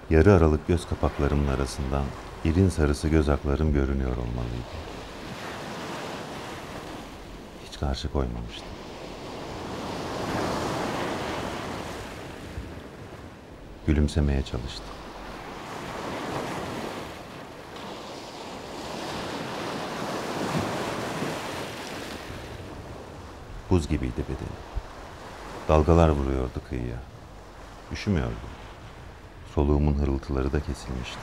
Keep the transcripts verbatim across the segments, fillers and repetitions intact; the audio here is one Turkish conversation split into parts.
Yarı aralık göz kapaklarımın arasından irin sarısı göz aklarım görünüyor olmalıydı. Hiç karşı koymamıştım. Gülümsemeye çalıştı. Buz gibiydi bedeni. Dalgalar vuruyordu kıyıya. Üşümüyordum. Soluğumun hırıltıları da kesilmişti.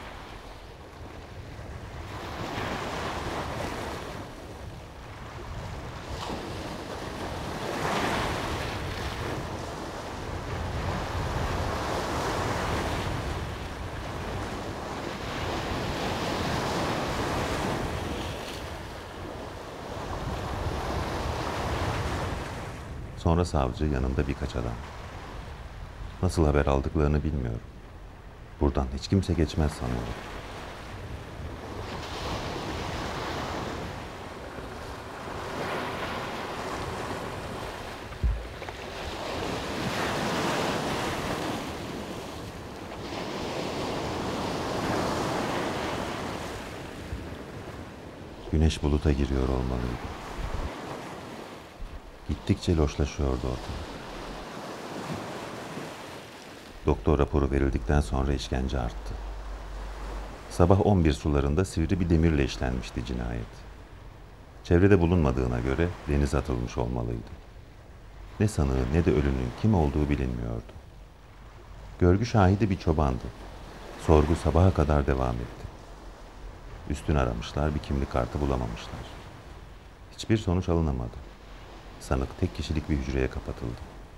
Sonra savcı, yanında birkaç adam. Nasıl haber aldıklarını bilmiyorum. Buradan hiç kimse geçmez sanıyorum. Güneş buluta giriyor olmalıydı. Gittikçe loşlaşıyordu ortalık. Doktor raporu verildikten sonra işkence arttı. Sabah on bir sularında sivri bir demirle işlenmişti cinayet. Çevrede bulunmadığına göre denize atılmış olmalıydı. Ne sanığı ne de ölünün kim olduğu bilinmiyordu. Görgü şahidi bir çobandı. Sorgu sabaha kadar devam etti. Üstün aramışlar, bir kimlik kartı bulamamışlar. Hiçbir sonuç alınamadı. Sanık tek kişilik bir hücreye kapatıldı.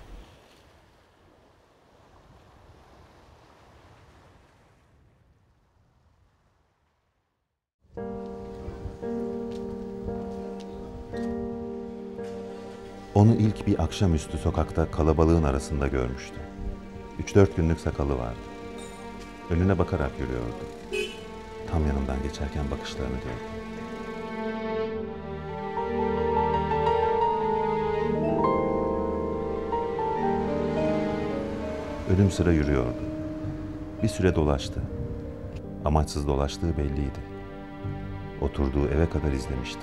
Onu ilk bir akşamüstü sokakta kalabalığın arasında görmüştü. Üç dört günlük sakalı vardı. Önüne bakarak yürüyordu. Tam yanından geçerken bakışlarını gördü. Ölüm sıra yürüyordu. Bir süre dolaştı. Amaçsız dolaştığı belliydi. Oturduğu eve kadar izlemişti.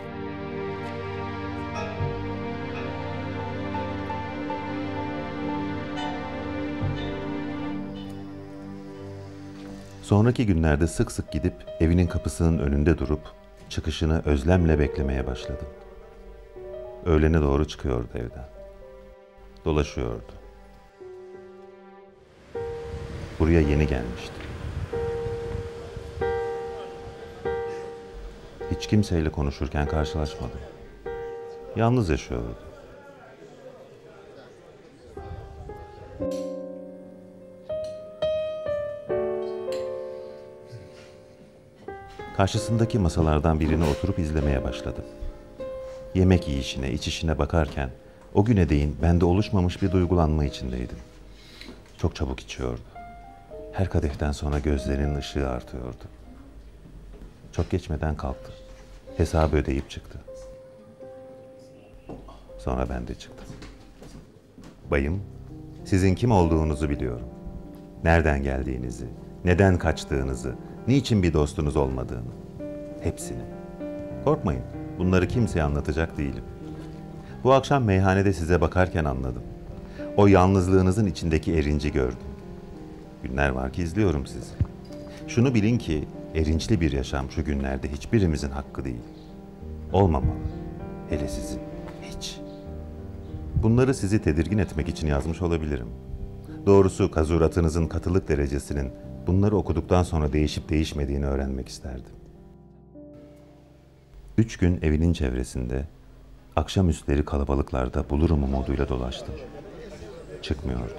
Sonraki günlerde sık sık gidip evinin kapısının önünde durup çıkışını özlemle beklemeye başladı. Öğlene doğru çıkıyordu evden. Dolaşıyordu. Buraya yeni gelmişti. Hiç kimseyle konuşurken karşılaşmadı. Yalnız yaşıyordu. Karşısındaki masalardan birine oturup izlemeye başladım. Yemek yiyişine, içişine bakarken o güne değin bende oluşmamış bir duygulanma içindeydim. Çok çabuk içiyordu. Her kadehten sonra gözlerinin ışığı artıyordu. Çok geçmeden kalktı. Hesabı ödeyip çıktı. Sonra ben de çıktım. Bayım, sizin kim olduğunuzu biliyorum. Nereden geldiğinizi, neden kaçtığınızı, niçin bir dostunuz olmadığını. Hepsini. Korkmayın, bunları kimseye anlatacak değilim. Bu akşam meyhanede size bakarken anladım. O yalnızlığınızın içindeki erinci gördüm. Günler var ki izliyorum sizi. Şunu bilin ki erinçli bir yaşam şu günlerde hiçbirimizin hakkı değil. Olmamalı. Hele sizin. Hiç. Bunları sizi tedirgin etmek için yazmış olabilirim. Doğrusu kazuratınızın katılık derecesinin bunları okuduktan sonra değişip değişmediğini öğrenmek isterdim. Üç gün evinin çevresinde, akşamüstleri kalabalıklarda bulurum umuduyla dolaştım. Çıkmıyordu.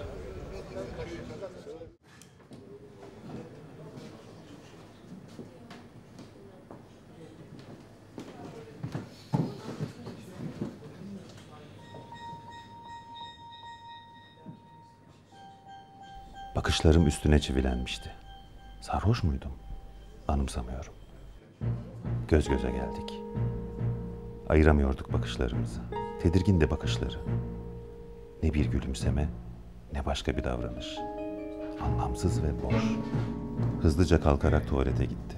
Bakışlarım üstüne çivilenmişti. Sarhoş muydum? Anımsamıyorum. Göz göze geldik. Ayıramıyorduk bakışlarımızı. Tedirgin de bakışları. Ne bir gülümseme, ne başka bir davranış. Anlamsız ve boş. Hızlıca kalkarak tuvalete gitti.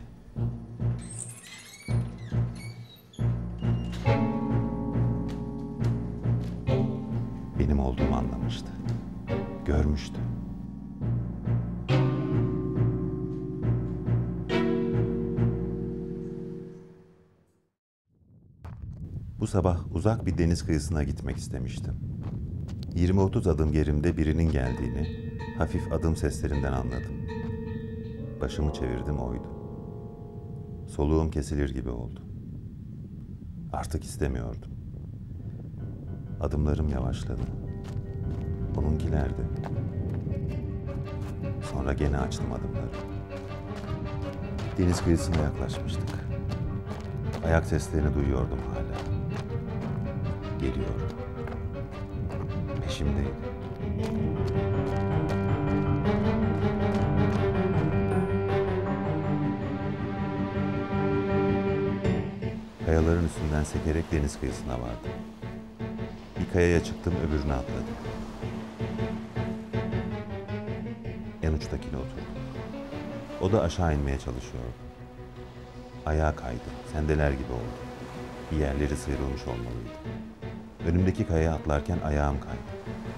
Benim olduğumu anlamıştı. Görmüştü. Bu sabah uzak bir deniz kıyısına gitmek istemiştim. yirmi otuz adım gerimde birinin geldiğini hafif adım seslerinden anladım. Başımı çevirdim, oydu. Soluğum kesilir gibi oldu. Artık istemiyordum. Adımlarım yavaşladı. Onunkiler de. Sonra gene açtım adımları. Deniz kıyısına yaklaşmıştık. Ayak seslerini duyuyordum hala. Geliyor. Peşimdeydi. Kayaların üstünden sekerek deniz kıyısına vardım. Bir kayaya çıktım, öbürüne atladım. En uçtakine oturdum. O da aşağı inmeye çalışıyordu. Ayağa kaydı, sendeler gibi oldu. Bir yerleri sıyrılmış olmalıydı. Önümdeki kayaya atlarken ayağım kaydı.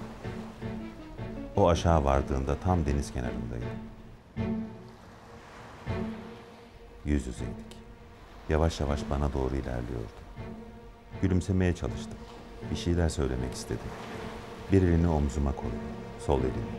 O aşağı vardığında tam deniz kenarındaydı. Yüz yüzeydik. Yavaş yavaş bana doğru ilerliyordu. Gülümsemeye çalıştım. Bir şeyler söylemek istedim. Bir elini omzuma koydu, sol elini.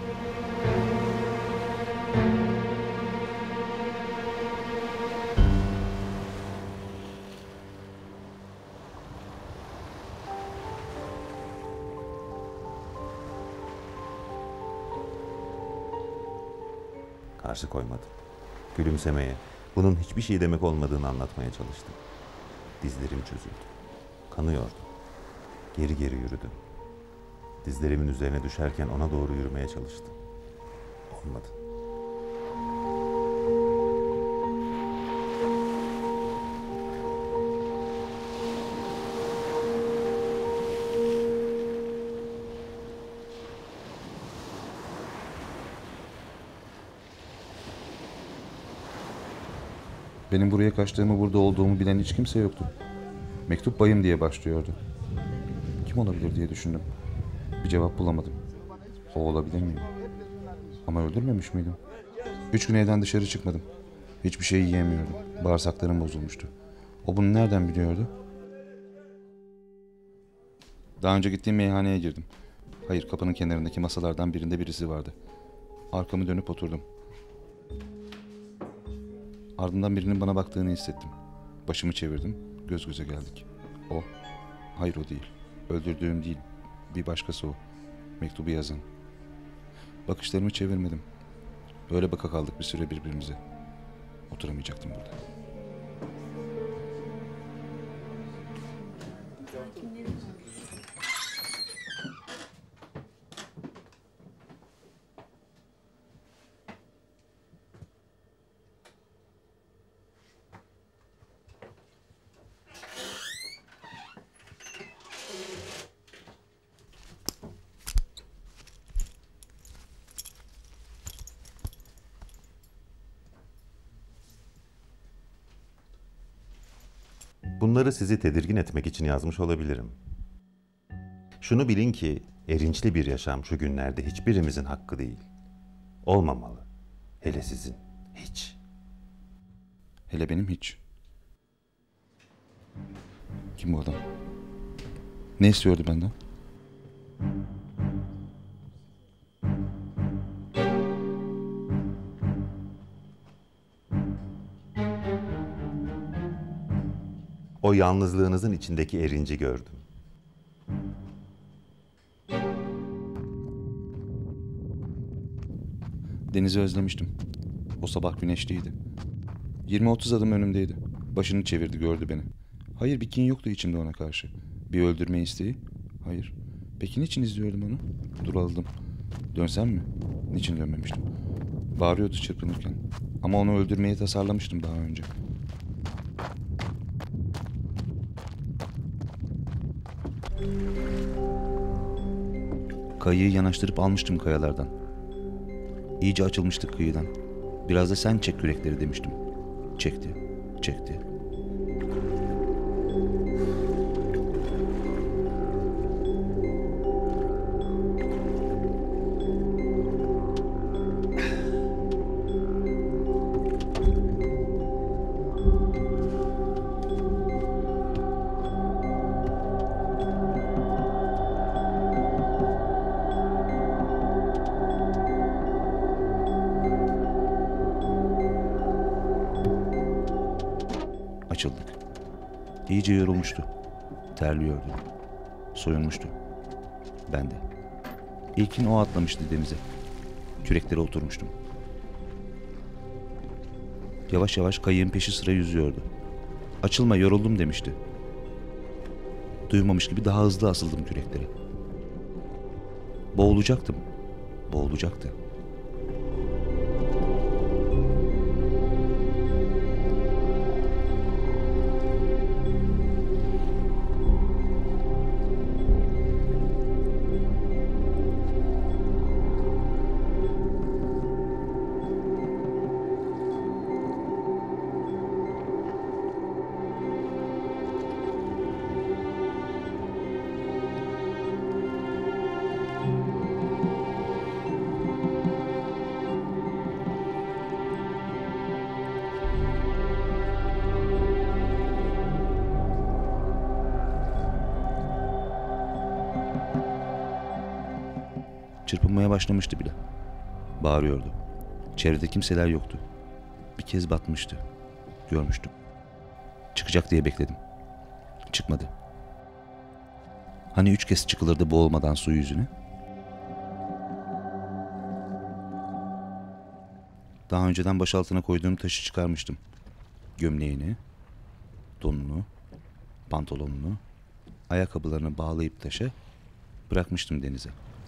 Karşı koymadım. Gülümsemeye, bunun hiçbir şey demek olmadığını anlatmaya çalıştım. Dizlerim çözüldü. Kanıyordum. Geri geri yürüdüm. Dizlerimin üzerine düşerken ona doğru yürümeye çalıştım. Olmadı. Benim buraya kaçtığımı, burada olduğumu bilen hiç kimse yoktu. Mektup bayım diye başlıyordu. Kim olabilir diye düşündüm. Bir cevap bulamadım. O olabilir miyim? Ama öldürmemiş miydim? Üç gün evden dışarı çıkmadım. Hiçbir şey yiyemiyordum. Bağırsaklarım bozulmuştu. O bunu nereden biliyordu? Daha önce gittiğim meyhaneye girdim. Hayır, kapının kenarındaki masalardan birinde birisi vardı. Arkamı dönüp oturdum. Ardından birinin bana baktığını hissettim. Başımı çevirdim, göz göze geldik. O, hayır o değil. Öldürdüğüm değil, bir başkası o. Mektubu yazan. Bakışlarımı çevirmedim. Böyle baka kaldık bir süre birbirimize. Oturamayacaktım burada. Bunları sizi tedirgin etmek için yazmış olabilirim. Şunu bilin ki erinçli bir yaşam şu günlerde hiçbirimizin hakkı değil. Olmamalı. Hele sizin. Hiç. Hele benim hiç. Kim bu adam? Ne istiyordu benden? O yalnızlığınızın içindeki erinci gördüm. Denizi özlemiştim. O sabah güneşliydi. yirmi otuz adım önümdeydi. Başını çevirdi, gördü beni. Hayır, bir kin yoktu içimde ona karşı. Bir öldürme isteği? Hayır. Peki niçin izliyordum onu? Duraldım. Dönsem mi? Niçin dönmemiştim? Bağırıyordu çırpınırken. Ama onu öldürmeyi tasarlamıştım daha önce. Kayayı yanaştırıp almıştım kayalardan. İyice açılmıştık kıyıdan. Biraz da sen çek kürekleri demiştim. Çekti, çekti. Açıldık. İyice yorulmuştu. Terliyordu. Soyunmuştu. Ben de. İlkin o atlamıştı denize. Küreklere oturmuştum. Yavaş yavaş kayığın peşi sıra yüzüyordu. Açılma, yoruldum demişti. Duymamış gibi daha hızlı asıldım küreklere. Boğulacaktım. Boğulacaktı. Çırpınmaya başlamıştı bile. Bağırıyordu. Çevrede kimseler yoktu. Bir kez batmıştı. Görmüştüm. Çıkacak diye bekledim. Çıkmadı. Hani üç kez çıkılırdı boğulmadan su yüzüne? Daha önceden başaltına koyduğum taşı çıkarmıştım. Gömleğini, donunu, pantolonunu, ayakkabılarını bağlayıp taşa bırakmıştım denize.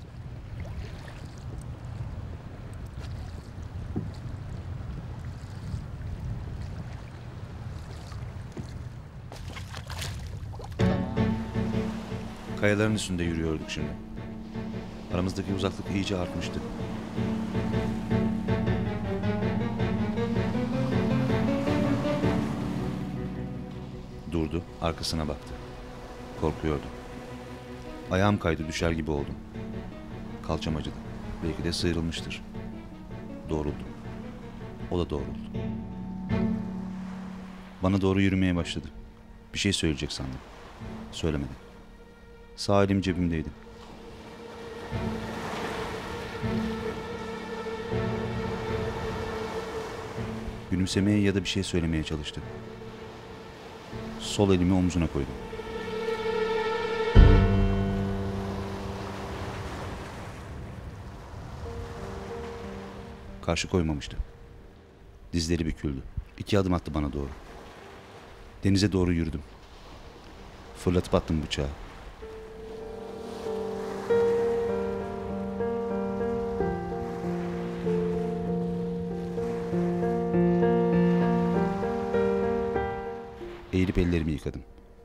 Kayaların üstünde yürüyorduk şimdi. Aramızdaki uzaklık iyice artmıştı. Durdu, arkasına baktı. Korkuyordu. Ayağım kaydı, düşer gibi oldum. Kalçam acıdı. Belki de sıyrılmıştır. Doğruldum. O da doğruldu. Bana doğru yürümeye başladı. Bir şey söyleyecek sandım. Söylemedi. Sağ elim cebimdeydi. Gülümsemeye ya da bir şey söylemeye çalıştı. Sol elimi omzuna koydum. Karşı koymamıştı. Dizleri büküldü. İki adım attı bana doğru. Denize doğru yürüdüm. Fırlatıp attım bıçağı. Eğilip ellerimi yıkadım.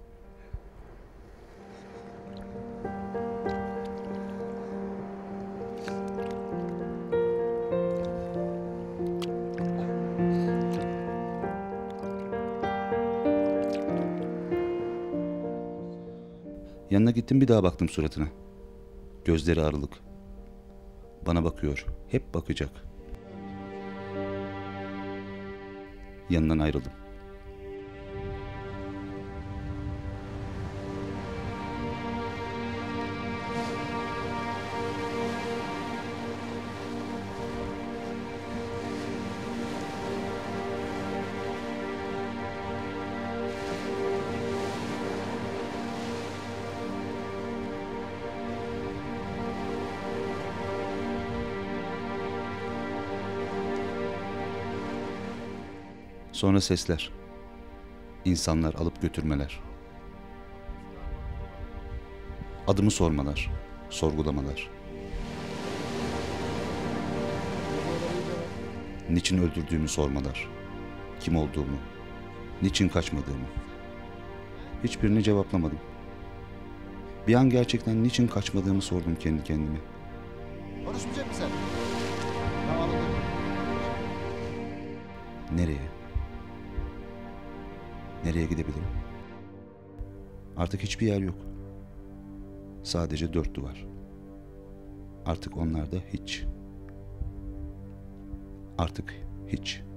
Yanına gittim, bir daha baktım suratına. Gözleri arılık. Bana bakıyor. Hep bakacak. Yanından ayrıldım. Sonra sesler. İnsanlar alıp götürmeler. Adımı sormalar, sorgulamalar. Niçin öldürdüğümü sormalar. Kim olduğumu, niçin kaçmadığımı. Hiçbirini cevaplamadım. Bir an gerçekten niçin kaçmadığımı sordum kendi kendime. Konuşmayacak mısın? Nereye? Nereye gidebilirim? Artık hiçbir yer yok. Sadece dört duvar. Artık onlar da hiç. Artık hiç.